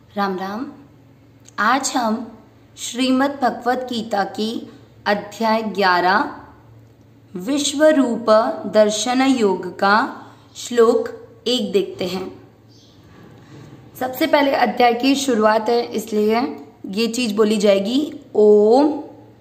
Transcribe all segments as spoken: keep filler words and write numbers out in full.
राम राम। आज हम श्रीमद् भगवत गीता की अध्याय ग्यारह विश्व रूप दर्शन योग का श्लोक एक देखते हैं। सबसे पहले अध्याय की शुरुआत है, इसलिए ये चीज बोली जाएगी ओम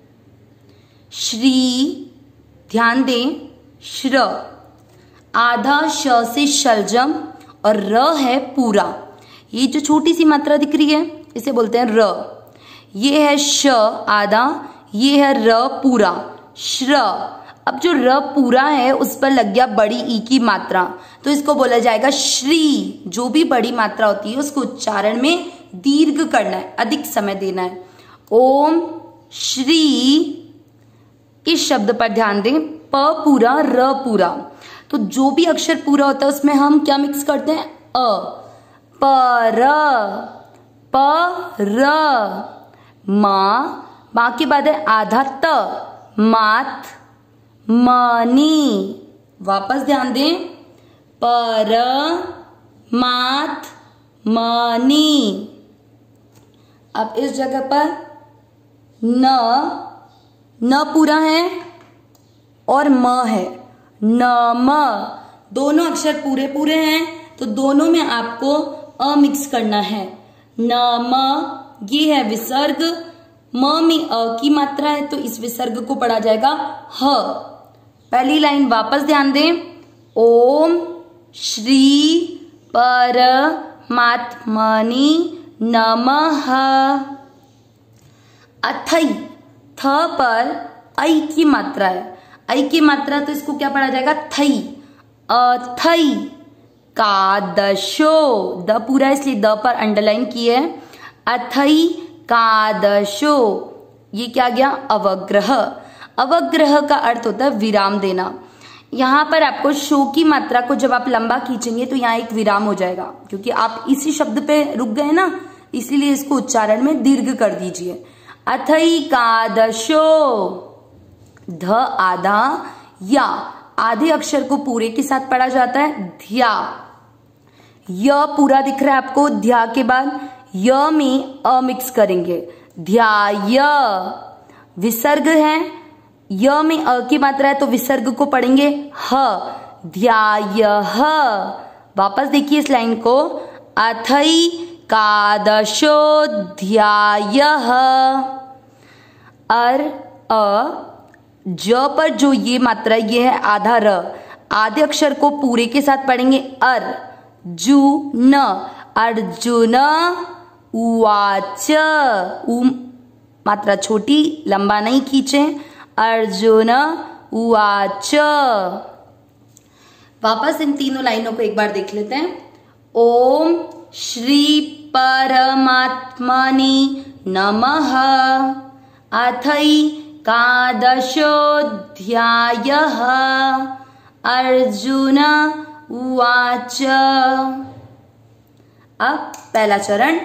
श्री, ध्यान दें, श्र आधा श से शलजम और र है पूरा। ये जो छोटी सी मात्रा दिख रही है इसे बोलते हैं र। ये है श आधा, ये है र पूरा, श्र। अब जो र पूरा है उस पर लग गया बड़ी ई की मात्रा, तो इसको बोला जाएगा श्री। जो भी बड़ी मात्रा होती है उसको उच्चारण में दीर्घ करना है, अधिक समय देना है। ओम श्री, इस शब्द पर ध्यान दें, प पूरा र पूरा। तो जो भी अक्षर पूरा होता है उसमें हम क्या मिक्स करते हैं, अ। पर, पर, माँ, माँ के बाद है आधा त, मात, मनी। वापस ध्यान दें, पर, मात, मनी। अब इस जगह पर न, न पूरा है और म है, नम। दोनों अक्षर पूरे पूरे हैं तो दोनों में आपको अ मिक्स करना है। नम, ये है विसर्ग, म में अ की मात्रा है तो इस विसर्ग को पढ़ा जाएगा ह। पहली लाइन वापस ध्यान दें, ओम श्री परमात्मनि नमः। अथई, थ पर ऐ की मात्रा है, ऐ की मात्रा तो इसको क्या पढ़ा जाएगा, थई। अथई कादशो, द पूरा इसलिए द पर अंडरलाइन की है। अथई कादशो, ये क्या गया, अवग्रह। अवग्रह का अर्थ होता है विराम देना। यहाँ पर आपको शो की मात्रा को जब आप लंबा खींचेंगे तो यहाँ एक विराम हो जाएगा, क्योंकि आप इसी शब्द पे रुक गए ना, इसीलिए इसको उच्चारण में दीर्घ कर दीजिए। अथई कादशो, ध आधा, या आधे अक्षर को पूरे के साथ पढ़ा जाता है ध्या। य पूरा दिख रहा है आपको, ध्या के बाद य में अ मिक्स करेंगे, ध्याय। विसर्ग है, य में अ की मात्रा है तो विसर्ग को पढ़ेंगे ह, ध्याय। वापस देखिए इस लाइन को, अथई कादशो ध्याय। अर, अ, ज पर जो ये मात्रा ये है आधा र, आधे अक्षर को पूरे के साथ पढ़ेंगे अर, जु न, अर्जुन उवाच। उ मात्रा छोटी, लंबा नहीं खींचे, अर्जुन उवाच। वापस इन तीनों लाइनों को एक बार देख लेते हैं। ओम श्री परमात्मनि नमः। अथई कादशोऽध्यायः। अर्जुन उवाच। अब पहला चरण,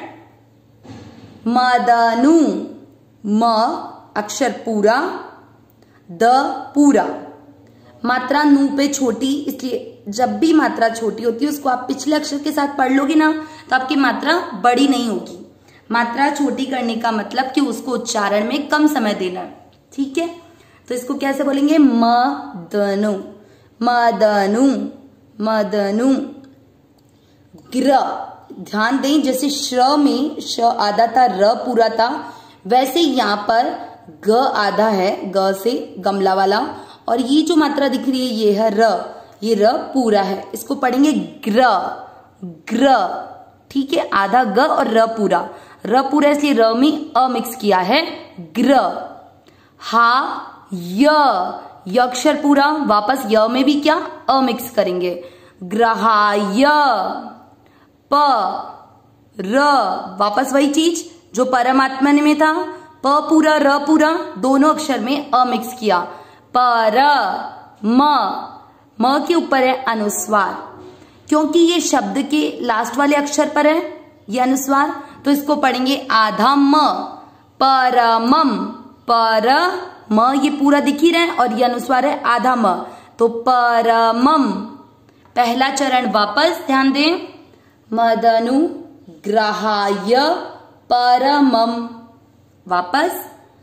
मदनु, म अक्षर पूरा, द पूरा। मात्रा नू पे छोटी, इसलिए जब भी मात्रा छोटी होती है उसको आप पिछले अक्षर के साथ पढ़ लोगे ना तो आपकी मात्रा बड़ी नहीं होगी। मात्रा छोटी करने का मतलब कि उसको उच्चारण में कम समय देना है, ठीक है। तो इसको कैसे बोलेंगे, मदनु, मदनु, मदनु। ग्र, ध्यान दें, जैसे श्र में श आधा था, र पूरा था, वैसे यहाँ पर ग आधा है, ग से गमला वाला, और ये जो मात्रा दिख रही है ये है र, ये र पूरा है, इसको पढ़ेंगे ग्र, ग्र, ठीक है। आधा ग और र पूरा, र पूरा इसलिए र में अ मिक्स किया है, ग्र। हा य, य अक्षर पूरा, वापस य में भी क्या, अ मिक्स करेंगे, ग्रहाय। प, र, वापस वही चीज जो परमात्मा में था, प पूरा र पूरा, दोनों अक्षर में अ मिक्स किया, पर। म, म के ऊपर है अनुस्वार, क्योंकि ये शब्द के लास्ट वाले अक्षर पर है ये अनुस्वार, तो इसको पढ़ेंगे आधा म, परमम। पर म ये पूरा दिख ही रहा है और ये अनुस्वार है आधा म, तो परमम। पहला चरण वापस ध्यान दें, मदनु ग्राहाय परमम। वापस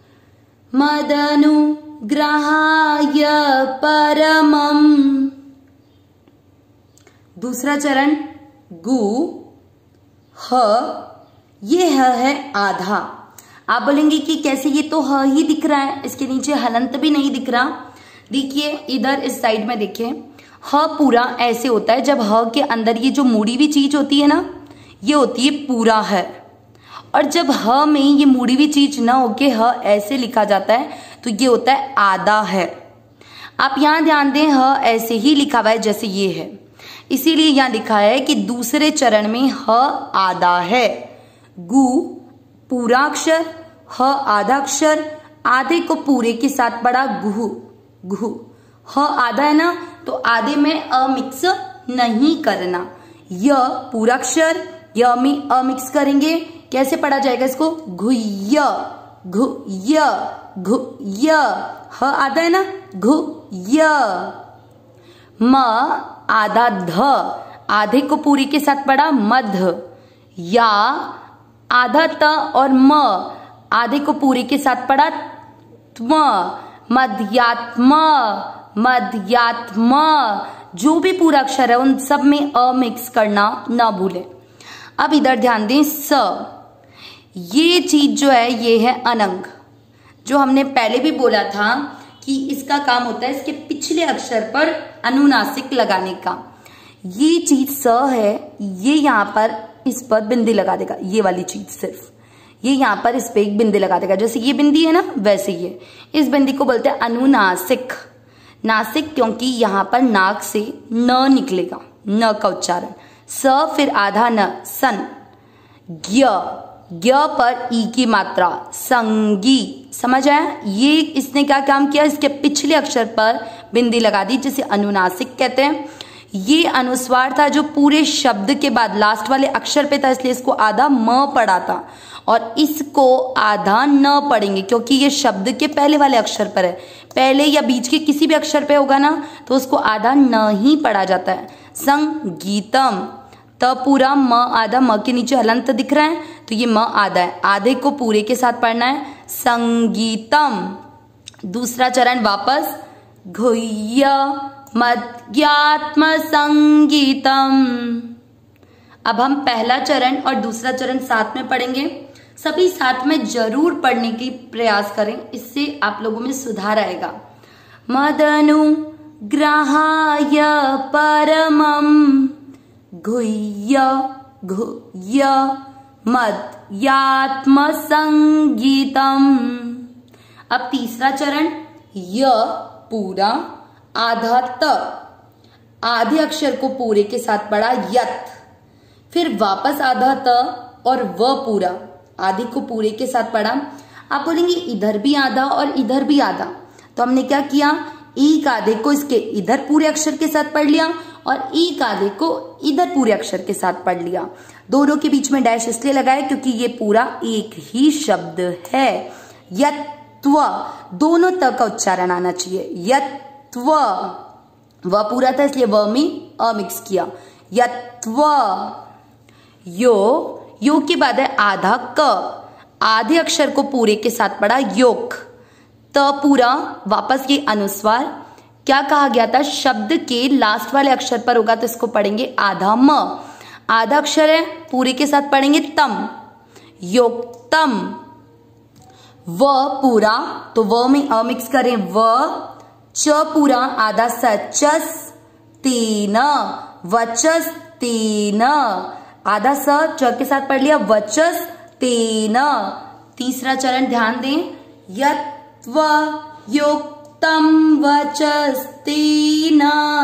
मदनुग्रहाय परमम। दूसरा चरण गु ह, ये ह है आधा। आप बोलेंगे कि कैसे, ये तो ह ही दिख रहा है, इसके नीचे हलंत भी नहीं दिख रहा। देखिए इधर इस साइड में देखिए, ह पूरा ऐसे होता है जब ह के अंदर ये जो मुड़ी हुई चीज होती है ना, ये होती है पूरा है। और जब ह में ये मुड़ी हुई चीज ना होके ह ऐसे लिखा जाता है तो ये होता है आधा है। आप यहां ध्यान दें, ह ऐसे ही लिखा हुआ है जैसे ये है, इसीलिए यहां लिखा है कि दूसरे चरण में ह आधा है। गु पूरा अक्षर, ह आधा अक्षर, आधे को पूरे के साथ पढ़ा गुहु। गुहु ह आधा है ना, तो आधे में अ मिक्स नहीं करना। य पूरा अक्षर, य में अ मिक्स करेंगे। कैसे पढ़ा जाएगा इसको? घुय घुय घुय। ह आधा है ना, घुय। म आधा ध, आधे को पूरी के साथ पढ़ा मध। या आधा त और म, आधे को पूरी के साथ पढ़ा त्म। मध्यात्म मध्यात्म। जो भी पूरा अक्षर है उन सब में अ मिक्स करना ना भूलें। अब इधर ध्यान दें, स, ये चीज जो है ये है अनंग, जो हमने पहले भी बोला था कि इसका काम होता है इसके पिछले अक्षर पर अनुनासिक लगाने का। ये चीज स है, ये यहाँ पर इस पर बिंदी लगा देगा, ये वाली चीज सिर्फ ये यहाँ पर इस पे एक बिंदी लगा देगा। जैसे ये बिंदी है ना, वैसे ये इस बिंदी को बोलते हैं अनुनासिक। नासिक क्योंकि यहाँ पर नाक से न निकलेगा, न का उच्चारण। स फिर आधा न, सन। ज्ञ, ज्ञ पर ई की मात्रा, संगी। समझ आया? ये इसने क्या काम किया, इसके पिछले अक्षर पर बिंदी लगा दी, जिसे अनुनासिक कहते हैं। ये अनुस्वार था जो पूरे शब्द के बाद लास्ट वाले अक्षर पे था, इसलिए इसको आधा म पढ़ा था, और इसको आधा न पढ़ेंगे क्योंकि ये शब्द के पहले वाले अक्षर पर है। पहले या बीच के किसी भी अक्षर पे होगा ना तो उसको आधा न ही पढ़ा जाता है। संगीतम, त पूरा, म आधा, म के नीचे हलंत दिख रहा है तो ये म आधा है, आधे को पूरे के साथ पढ़ना है। संगीतम। दूसरा चरण वापस, घुय्य मध्यात्म संगीतम। अब हम पहला चरण और दूसरा चरण साथ में पढ़ेंगे। सभी साथ में जरूर पढ़ने की प्रयास करें, इससे आप लोगों में सुधार आएगा। मदनु ग्रहाय परमम, घुय्य घुय्य मध्यात्म संगीतम। अब तीसरा चरण, य पूरा, आधा त, आधे अक्षर को पूरे के साथ पढ़ा यत। फिर वापस आधा त और व पूरा, आधे को पूरे के साथ पढ़ा। आप बोलेंगे इधर भी आधा और इधर भी आधा, तो हमने क्या किया, एक आधे को इसके इधर पूरे अक्षर के साथ पढ़ लिया और एक आधे को इधर पूरे अक्षर के साथ पढ़ लिया। दोनों के बीच में डैश इसलिए लगाए क्योंकि ये पूरा एक ही शब्द है। यत्व, दोनों त का उच्चारण आना चाहिए। यत्व, व पूरा था इसलिए व में अ मिक्स किया। यत्व। यो, यो के बाद है आधा क, आधे अक्षर को पूरे के साथ पढ़ा योग। त पूरा, वापस ये अनुस्वार। क्या कहा गया था, शब्द के लास्ट वाले अक्षर पर होगा तो इसको पढ़ेंगे आधा म। आधा अक्षर है, पूरे के साथ पढ़ेंगे तम, योक्तम। व पूरा, तो व में अ मिक्स करें व। च पूरा, आधा सचस तेन, वचस तेन। आधा स च के साथ पढ़ लिया वचस तेन। तीसरा चरण ध्यान दें, यत्व योक्तम वचस तेन।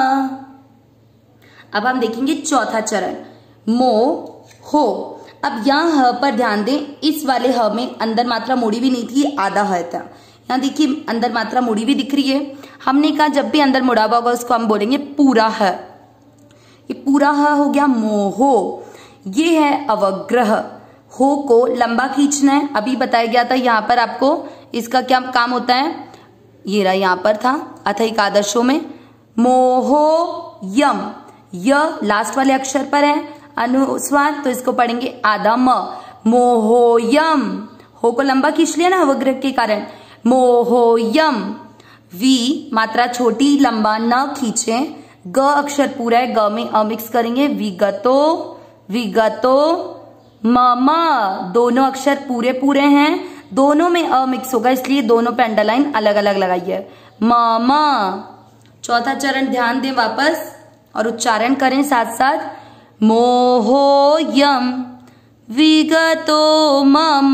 अब हम देखेंगे चौथा चरण, मो हो। अब यहाँ ह पर ध्यान दें, इस वाले ह में अंदर मात्रा मुड़ी भी नहीं थी, आधा ह था। यहाँ देखिए अंदर मात्रा मुड़ी भी दिख रही है। हमने कहा जब भी अंदर मुड़ा हुआ होगा उसको हम बोलेंगे पूरा ह। ये पूरा ह हो गया मोहो। ये है अवग्रह, हो को लंबा खींचना है। अभी बताया गया था यहाँ पर आपको इसका क्या काम होता है, ये रहा यहाँ पर था अथैक आदर्शों में। मोहो यम, य लास्ट वाले अक्षर पर है, अनुस्वार, तो इसको पढ़ेंगे आधा म। मोहोयम, हो को लंबा खींच लिया ना अवग्रह के कारण, मोहोयम। वी मात्रा छोटी, लंबा न खींचे। ग अक्षर पूरा है, ग में अ मिक्स करेंगे, विगतो, विगतो। मम, दोनों अक्षर पूरे पूरे हैं, दोनों में अ मिक्स होगा, इसलिए दोनों पे अंडरलाइन अलग अलग लगाइए। मम। चौथा चरण ध्यान दें वापस और उच्चारण करें साथ साथ। मोहोयम विगतो मम।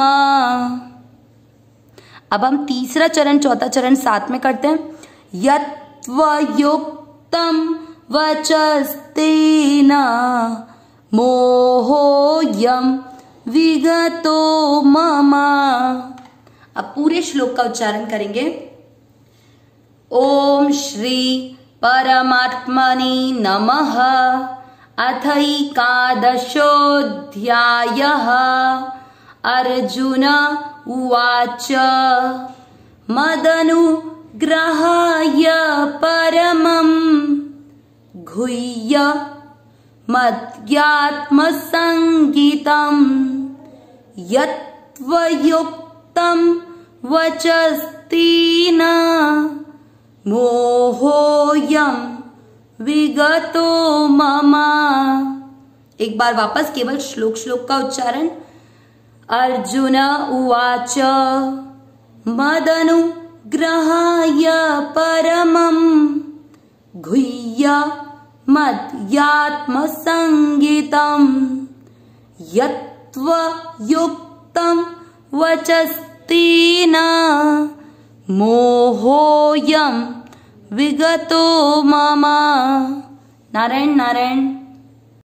अब हम तीसरा चरण, चौथा चरण साथ में करते हैं। यत्त्वयुक्तं वचस्तेन मोहोयम विगतो मम। अब पूरे श्लोक का उच्चारण करेंगे। ओम श्री परमात्मने नमः। अथैकादशोऽध्यायः। अर्जुन उवाच मदनुग्रहाय परमं गुह्य मद्यात्मसंगितं यत्त्वयुक्तं वचस्तेन मोहोयं विगतो मम। एक बार वापस केवल श्लोक श्लोक का उच्चारण। अर्जुन उवाच मदनुग्रहाय परमं गुह्य मद्यात्मसंगितं यत्त्वयुक्तं वचस्तेन मोहोयं विगतो मम। नारायण नारायण।